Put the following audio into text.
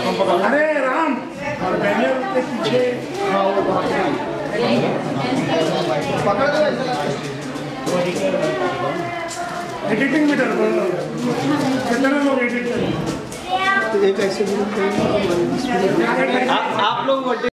अरे राम बैनर के पीछे एडिटिंग भी कर कितना लोग एडिट करें। एक ऐसे आप लोग